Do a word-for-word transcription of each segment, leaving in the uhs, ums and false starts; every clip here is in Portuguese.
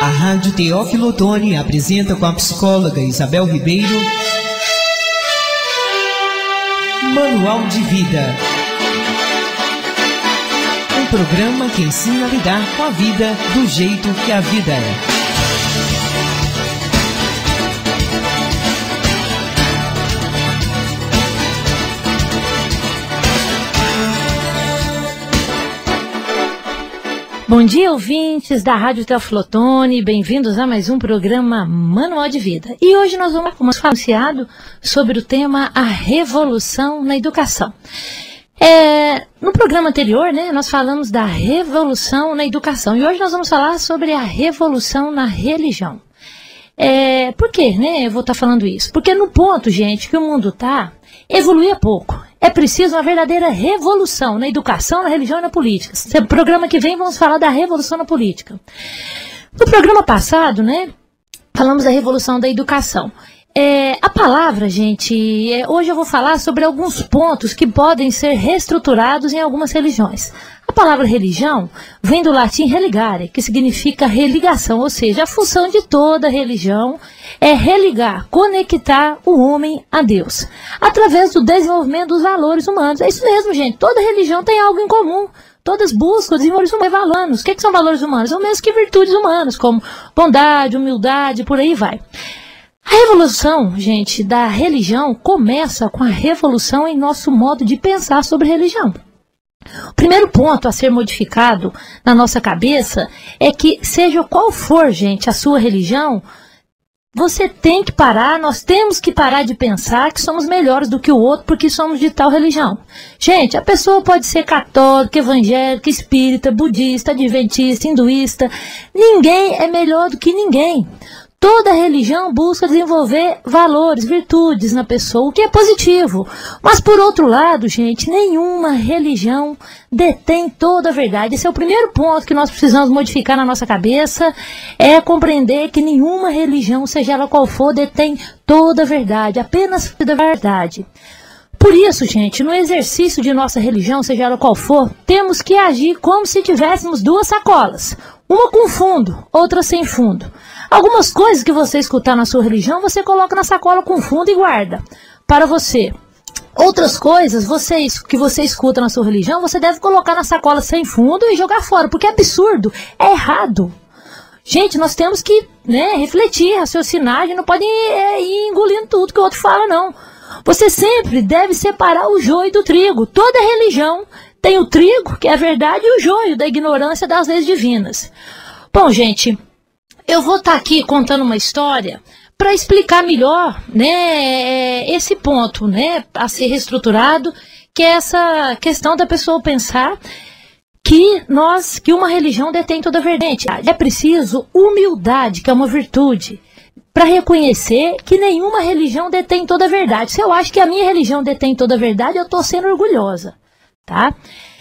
A Rádio Teófilo Otoni apresenta com a psicóloga Isabel Ribeiro Manual de Vida. Um programa que ensina a lidar com a vida do jeito que a vida é. Bom dia, ouvintes da Rádio Teófilo Otoni, bem-vindos a mais um programa Manual de Vida. E hoje nós vamos, como anunciado, sobre o tema A Revolução na Educação. É, no programa anterior, né, nós falamos da revolução na educação e hoje nós vamos falar sobre a revolução na religião. É, por quê, né, eu vou estar falando isso? Porque no ponto, gente, que o mundo está, evoluía pouco. É preciso uma verdadeira revolução na educação, na religião e na política. No programa que vem vamos falar da revolução na política. No programa passado, né, falamos da revolução da educação. É, a palavra, gente, é, hoje eu vou falar sobre alguns pontos que podem ser reestruturados em algumas religiões. A palavra religião vem do latim religare, que significa religação, ou seja, a função de toda religião é religar, conectar o homem a Deus, através do desenvolvimento dos valores humanos. É isso mesmo, gente, toda religião tem algo em comum. Todas buscam desenvolver valores humanos. O que, que são valores humanos? São mesmo que virtudes humanas, como bondade, humildade, por aí vai. A revolução, gente, da religião começa com a revolução em nosso modo de pensar sobre religião. O primeiro ponto a ser modificado na nossa cabeça é que, seja qual for, gente, a sua religião, você tem que parar, nós temos que parar de pensar que somos melhores do que o outro porque somos de tal religião. Gente, a pessoa pode ser católica, evangélica, espírita, budista, adventista, hinduísta. Ninguém é melhor do que ninguém. Toda religião busca desenvolver valores, virtudes na pessoa, o que é positivo. Mas, por outro lado, gente, nenhuma religião detém toda a verdade. Esse é o primeiro ponto que nós precisamos modificar na nossa cabeça, é compreender que nenhuma religião, seja ela qual for, detém toda a verdade, apenas a verdade. Por isso, gente, no exercício de nossa religião, seja ela qual for, temos que agir como se tivéssemos duas sacolas. Uma com fundo, outra sem fundo. Algumas coisas que você escutar na sua religião, você coloca na sacola com fundo e guarda para você. Outras coisas você, que você escuta na sua religião, você deve colocar na sacola sem fundo e jogar fora, porque é absurdo, é errado. Gente, nós temos que, né, refletir, raciocinar, a gente não pode é, ir engolindo tudo que o outro fala, não. Você sempre deve separar o joio do trigo. Toda religião tem o trigo, que é a verdade, e o joio da ignorância das leis divinas. Bom, gente, eu vou estar aqui contando uma história para explicar melhor, né, esse ponto, né, a ser reestruturado, que é essa questão da pessoa pensar que nós, que uma religião detém toda a verdade. É preciso humildade, que é uma virtude, para reconhecer que nenhuma religião detém toda a verdade. Se eu acho que a minha religião detém toda a verdade, eu estou sendo orgulhosa, tá?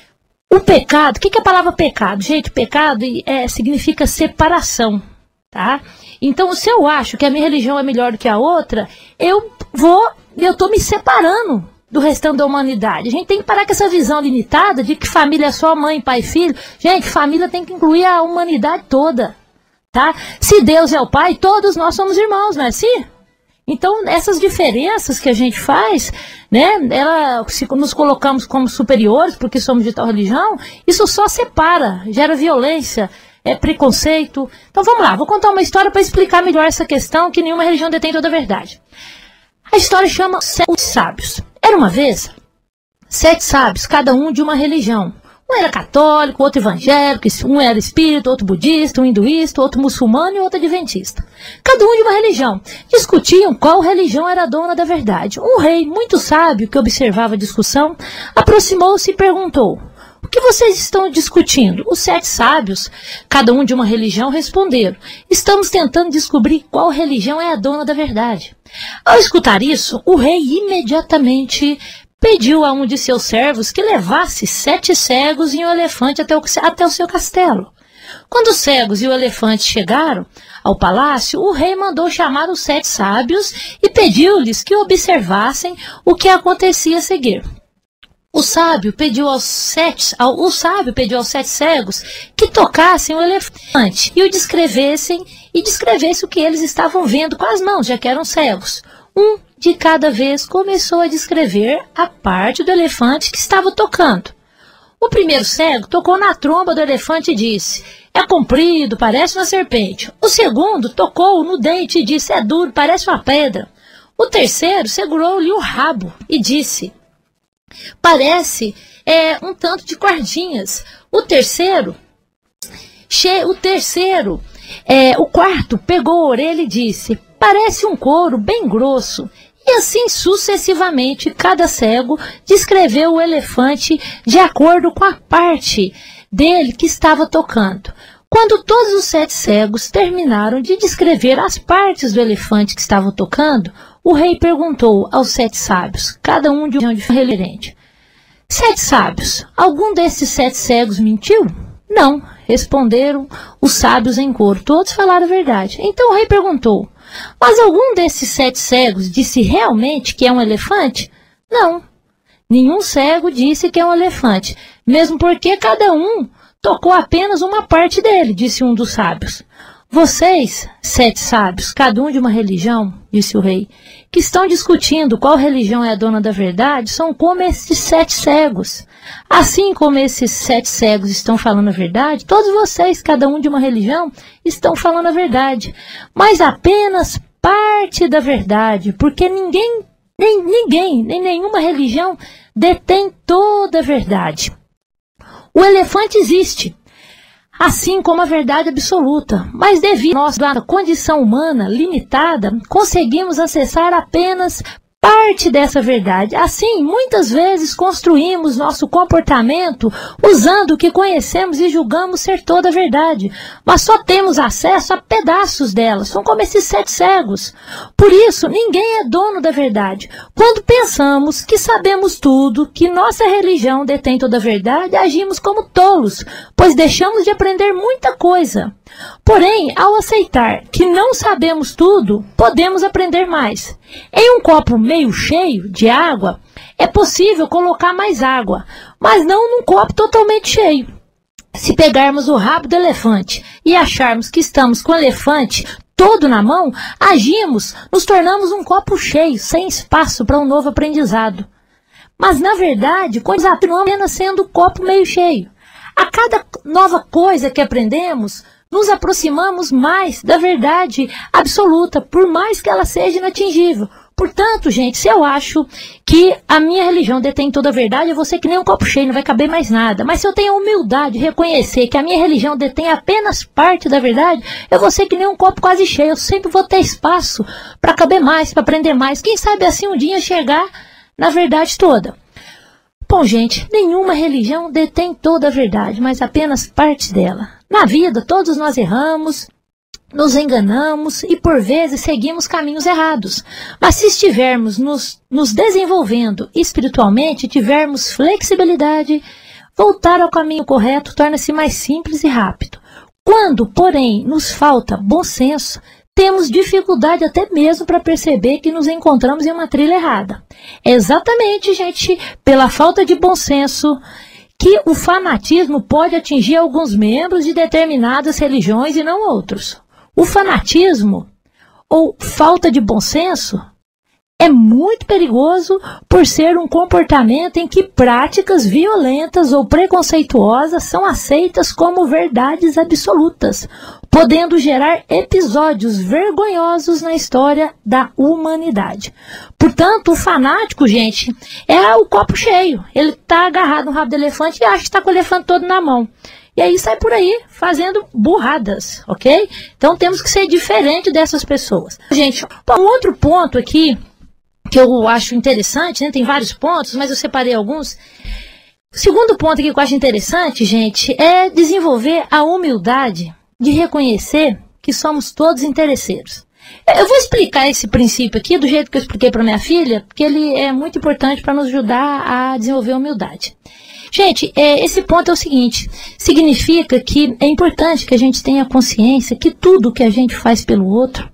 O pecado, o que, que é a palavra pecado? Gente, pecado é, significa separação, tá? Então, se eu acho que a minha religião é melhor do que a outra, eu vou, eu estou me separando do restante da humanidade. A gente tem que parar com essa visão limitada de que família é só mãe, pai e filho. Gente, família tem que incluir a humanidade toda. Tá? Se Deus é o Pai, todos nós somos irmãos, não é assim? Então, essas diferenças que a gente faz, né, ela, se nos colocamos como superiores porque somos de tal religião, isso só separa, gera violência, é preconceito. Então, vamos lá, vou contar uma história para explicar melhor essa questão, que nenhuma religião detém toda a verdade. A história chama Sete Sábios. Era uma vez sete sábios, cada um de uma religião. Um era católico, outro evangélico, um era espírita, outro budista, um hinduísta, outro muçulmano e outro adventista. Cada um de uma religião. Discutiam qual religião era a dona da verdade. Um rei muito sábio que observava a discussão aproximou-se e perguntou: "O que vocês estão discutindo?" Os sete sábios, cada um de uma religião, responderam: "Estamos tentando descobrir qual religião é a dona da verdade." Ao escutar isso, o rei imediatamente pediu a um de seus servos que levasse sete cegos e um elefante até o, até o seu castelo. Quando os cegos e o elefante chegaram ao palácio, o rei mandou chamar os sete sábios e pediu-lhes que observassem o que acontecia a seguir. O sábio pediu aos sete, ao, o sábio pediu aos sete cegos que tocassem o elefante e o descrevessem e descrevessem o que eles estavam vendo com as mãos, já que eram cegos. Um de cada vez começou a descrever a parte do elefante que estava tocando. O primeiro cego tocou na tromba do elefante e disse: é comprido, parece uma serpente. O segundo tocou no dente e disse: é duro, parece uma pedra. O terceiro segurou-lhe o rabo e disse: parece é, um tanto de cordinhas. O terceiro, che, o terceiro, é, o quarto pegou a orelha e disse: parece um couro bem grosso. E assim sucessivamente, cada cego descreveu o elefante de acordo com a parte dele que estava tocando. Quando todos os sete cegos terminaram de descrever as partes do elefante que estavam tocando, o rei perguntou aos sete sábios, cada um de um diferente: sete sábios, algum desses sete cegos mentiu? Não, responderam os sábios em coro, todos falaram a verdade. Então o rei perguntou: mas algum desses sete cegos disse realmente que é um elefante? Não, nenhum cego disse que é um elefante, mesmo porque cada um tocou apenas uma parte dele, disse um dos sábios. Vocês, sete sábios, cada um de uma religião, disse o rei, que estão discutindo qual religião é a dona da verdade, são como esses sete cegos. Assim como esses sete cegos estão falando a verdade, todos vocês, cada um de uma religião, estão falando a verdade, mas apenas parte da verdade, porque ninguém, nem ninguém, nem nenhuma religião detém toda a verdade. O elefante existe, assim como a verdade absoluta, mas devido à nossa condição humana limitada, conseguimos acessar apenas parte dessa verdade. Assim, muitas vezes construímos nosso comportamento usando o que conhecemos e julgamos ser toda a verdade, mas só temos acesso a pedaços dela. São como esses sete cegos. Por isso, ninguém é dono da verdade. Quando pensamos que sabemos tudo, que nossa religião detém toda a verdade, agimos como tolos, pois deixamos de aprender muita coisa. Porém, ao aceitar que não sabemos tudo, podemos aprender mais. Em um copo meio cheio de água, é possível colocar mais água, mas não num copo totalmente cheio. Se pegarmos o rabo do elefante e acharmos que estamos com o elefante todo na mão, agimos, nos tornamos um copo cheio, sem espaço para um novo aprendizado. Mas, na verdade, continuamos apenas sendo o copo meio cheio. A cada nova coisa que aprendemos, nos aproximamos mais da verdade absoluta, por mais que ela seja inatingível. Portanto, gente, se eu acho que a minha religião detém toda a verdade, eu vou ser que nem um copo cheio, não vai caber mais nada. Mas se eu tenho a humildade de reconhecer que a minha religião detém apenas parte da verdade, eu vou ser que nem um copo quase cheio. Eu sempre vou ter espaço para caber mais, para aprender mais. Quem sabe assim um dia chegar na verdade toda. Bom, gente, nenhuma religião detém toda a verdade, mas apenas parte dela. Na vida, todos nós erramos, nos enganamos e, por vezes, seguimos caminhos errados. Mas se estivermos nos, nos desenvolvendo espiritualmente, tivermos flexibilidade, voltar ao caminho correto torna-se mais simples e rápido. Quando, porém, nos falta bom senso, temos dificuldade até mesmo para perceber que nos encontramos em uma trilha errada. É exatamente, gente, pela falta de bom senso que o fanatismo pode atingir alguns membros de determinadas religiões e não outros. O fanatismo, ou falta de bom senso, é muito perigoso por ser um comportamento em que práticas violentas ou preconceituosas são aceitas como verdades absolutas, podendo gerar episódios vergonhosos na história da humanidade. Portanto, o fanático, gente, é o copo cheio. Ele está agarrado no rabo do elefante e acha que está com o elefante todo na mão. E aí sai por aí fazendo burradas, ok? Então temos que ser diferente dessas pessoas. Gente, um outro ponto aqui que eu acho interessante, né? Tem vários pontos, mas eu separei alguns. O segundo ponto aqui que eu acho interessante, gente, é desenvolver a humildade de reconhecer que somos todos interesseiros. Eu vou explicar esse princípio aqui do jeito que eu expliquei para minha filha, porque ele é muito importante para nos ajudar a desenvolver a humildade. Gente, é, esse ponto é o seguinte, significa que é importante que a gente tenha consciência que tudo que a gente faz pelo outro,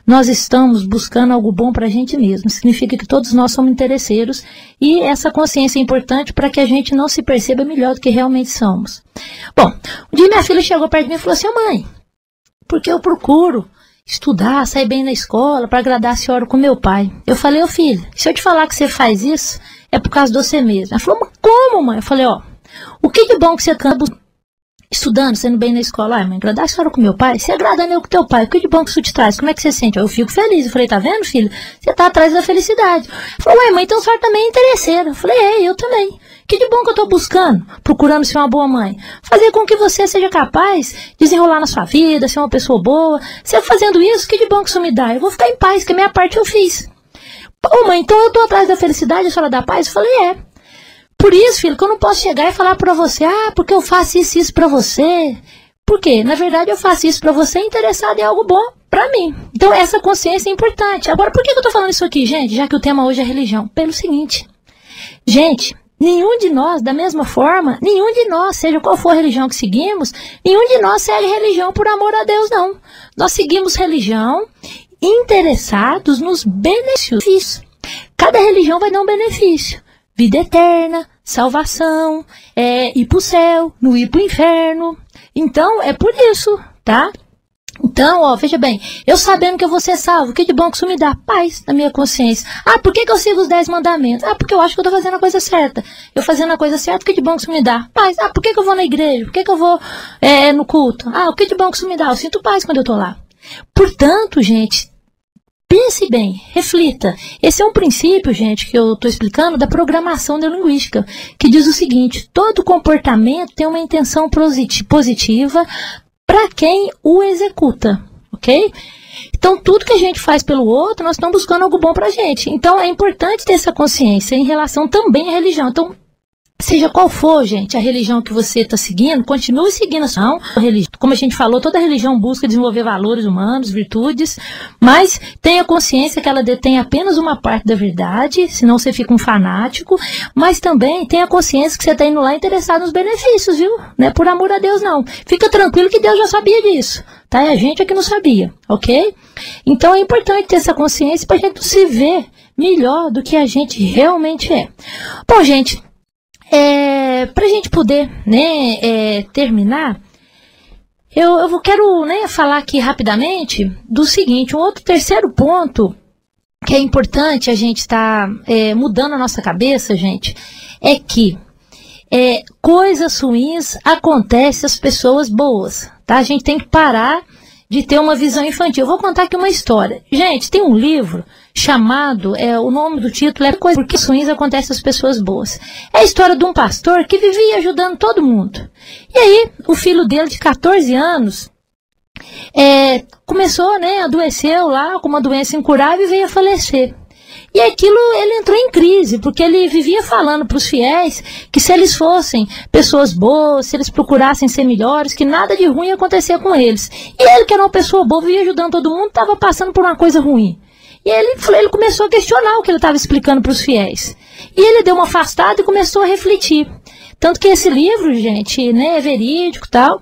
nós estamos buscando algo bom para a gente mesmo. Significa que todos nós somos interesseiros e essa consciência é importante para que a gente não se perceba melhor do que realmente somos. Bom, um dia minha filha chegou perto de mim e falou assim: mãe, porque eu procuro estudar, sair bem na escola para agradar a senhora com meu pai. Eu falei: ô filho, se eu te falar que você faz isso, é por causa de você mesmo. Ela falou: mas como, mãe? Eu falei: ó, o que de bom que você acaba estudando, sendo bem na escola? Ai, mãe, agradar a senhora com meu pai, você agradando eu com teu pai, o que de bom que isso te traz? Como é que você sente? Eu fico feliz. Eu falei: tá vendo, filho? Você tá atrás da felicidade. Ela falou: ué, mãe, então a senhora também é interesseira. Eu falei: é, eu também. Que de bom que eu estou buscando, procurando ser uma boa mãe. Fazer com que você seja capaz de desenrolar na sua vida, ser uma pessoa boa. Você fazendo isso, que de bom que isso me dá? Eu vou ficar em paz, que a minha parte eu fiz. Pô, mãe, então eu estou atrás da felicidade, a senhora dá paz? Eu falei: é. Por isso, filho, que eu não posso chegar e falar para você: ah, porque eu faço isso e isso para você. Por quê? Na verdade, eu faço isso para você interessado em algo bom para mim. Então, essa consciência é importante. Agora, por que eu estou falando isso aqui, gente? Já que o tema hoje é religião. Pelo seguinte, gente... nenhum de nós, da mesma forma, nenhum de nós, seja qual for a religião que seguimos, nenhum de nós segue religião por amor a Deus, não. Nós seguimos religião interessados nos benefícios. Cada religião vai dar um benefício. Vida eterna, salvação, é, ir para o céu, não ir para o inferno. Então, é por isso, tá? Então, ó, veja bem, eu sabendo que eu vou ser salvo, que de bom que isso me dá? Paz na minha consciência. Ah, por que, que eu sigo os dez mandamentos? Ah, porque eu acho que eu estou fazendo a coisa certa. Eu fazendo a coisa certa, que de bom que isso me dá? Paz. Ah, por que, que eu vou na igreja? Por que, que eu vou é, no culto? Ah, o que de bom que isso me dá? Eu sinto paz quando eu estou lá. Portanto, gente, pense bem, reflita. Esse é um princípio, gente, que eu estou explicando da programação neurolinguística, que diz o seguinte: todo comportamento tem uma intenção positiva para quem o executa, ok? Então, tudo que a gente faz pelo outro, nós estamos buscando algo bom para a gente. Então, é importante ter essa consciência em relação também à religião. Então, seja qual for, gente, a religião que você está seguindo, continue seguindo a sua religião. Como a gente falou, toda religião busca desenvolver valores humanos, virtudes, mas tenha consciência que ela detém apenas uma parte da verdade, senão você fica um fanático, mas também tenha consciência que você está indo lá interessado nos benefícios, viu? Não é por amor a Deus, não. Fica tranquilo que Deus já sabia disso, tá? É a gente é que não sabia, ok? Então é importante ter essa consciência para a gente se ver melhor do que a gente realmente é. Bom, gente, É, para a gente poder, né, é, terminar, eu, eu quero, né, falar aqui rapidamente do seguinte: um outro terceiro ponto que é importante a gente estar tá, é, mudando a nossa cabeça, gente, é que é, coisas ruins acontecem às pessoas boas, tá? A gente tem que parar de ter uma visão infantil. Eu vou contar aqui uma história. Gente, tem um livro chamado, é, o nome do título é Coisas Porque Ruins Acontecem às Pessoas Boas. É a história de um pastor que vivia ajudando todo mundo. E aí, o filho dele, de quatorze anos, é, começou, né, adoeceu lá com uma doença incurável e veio a falecer. E aquilo, ele entrou em crise, porque ele vivia falando para os fiéis que se eles fossem pessoas boas, se eles procurassem ser melhores, que nada de ruim ia acontecer com eles. E ele, que era uma pessoa boa, vivia ajudando todo mundo, estava passando por uma coisa ruim. E ele, ele começou a questionar o que ele estava explicando para os fiéis. E ele deu uma afastada e começou a refletir. Tanto que esse livro, gente, né, é verídico e tal.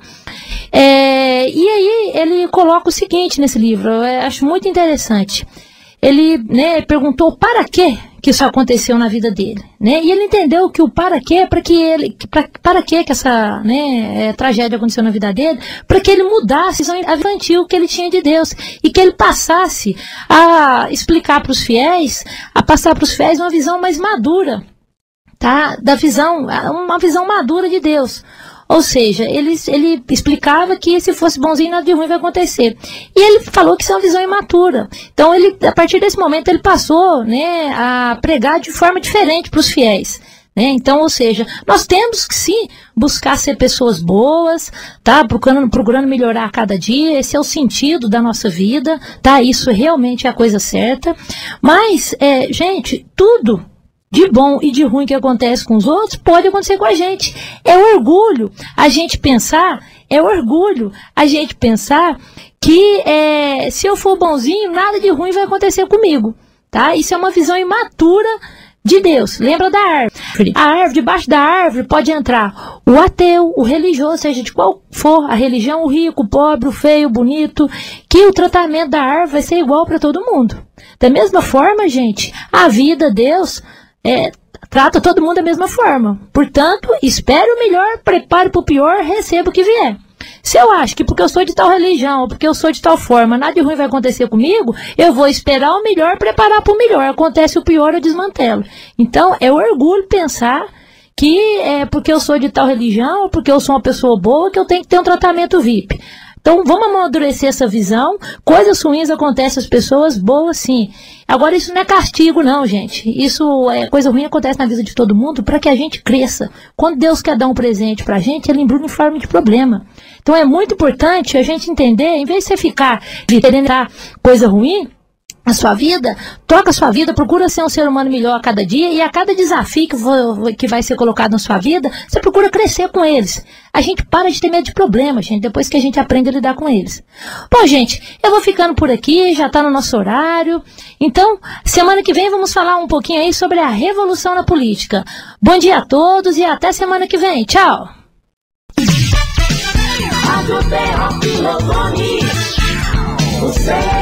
É, e aí ele coloca o seguinte nesse livro, eu acho muito interessante. Ele, né, perguntou para que que isso aconteceu na vida dele, né? E ele entendeu que o para que é para que ele, pra, para que que essa, né, é, tragédia aconteceu na vida dele, para que ele mudasse a visão infantil que ele tinha de Deus e que ele passasse a explicar para os fiéis, a passar para os fiéis uma visão mais madura, tá? Da visão, uma visão madura de Deus. Ou seja, ele, ele explicava que se fosse bonzinho, nada de ruim vai acontecer. E ele falou que isso é uma visão imatura. Então, ele, a partir desse momento, ele passou, né, a pregar de forma diferente para os fiéis. Né? Então, ou seja, nós temos que sim buscar ser pessoas boas, tá? Procurando, procurando melhorar a cada dia. Esse é o sentido da nossa vida, tá? Isso realmente é a coisa certa. Mas, é, gente, tudo de bom e de ruim que acontece com os outros, pode acontecer com a gente. É orgulho a gente pensar, é orgulho a gente pensar que é, se eu for bonzinho, nada de ruim vai acontecer comigo, tá? Isso é uma visão imatura de Deus. Lembra da árvore? A árvore, debaixo da árvore pode entrar o ateu, o religioso, seja de qual for a religião, o rico, o pobre, o feio, o bonito, que o tratamento da árvore vai ser igual para todo mundo. Da mesma forma, gente, a vida, Deus, é, trata todo mundo da mesma forma. Portanto, espere o melhor, prepare para o pior, receba o que vier. Se eu acho que porque eu sou de tal religião, ou porque eu sou de tal forma, nada de ruim vai acontecer comigo, eu vou esperar o melhor, preparar para o melhor. Acontece o pior, eu desmantelo. Então, é orgulho pensar que é porque eu sou de tal religião, ou porque eu sou uma pessoa boa, que eu tenho que ter um tratamento V I P. Então, vamos amadurecer essa visão. Coisas ruins acontecem às pessoas, boas sim. Agora, isso não é castigo, não, gente. Isso é coisa ruim, acontece na vida de todo mundo para que a gente cresça. Quando Deus quer dar um presente para a gente, Ele embrulha em forma de problema. Então, é muito importante a gente entender, em vez de você ficar querendo dar coisa ruim na sua vida, toca a sua vida, procura ser um ser humano melhor a cada dia, e a cada desafio que, for, que vai ser colocado na sua vida, você procura crescer com eles. A gente para de ter medo de problemas, gente, depois que a gente aprende a lidar com eles. Bom, gente, eu vou ficando por aqui, já está no nosso horário. Então, semana que vem vamos falar um pouquinho aí sobre a revolução na política. Bom dia a todos e até semana que vem. Tchau! Rádio Teófilo Otoni, o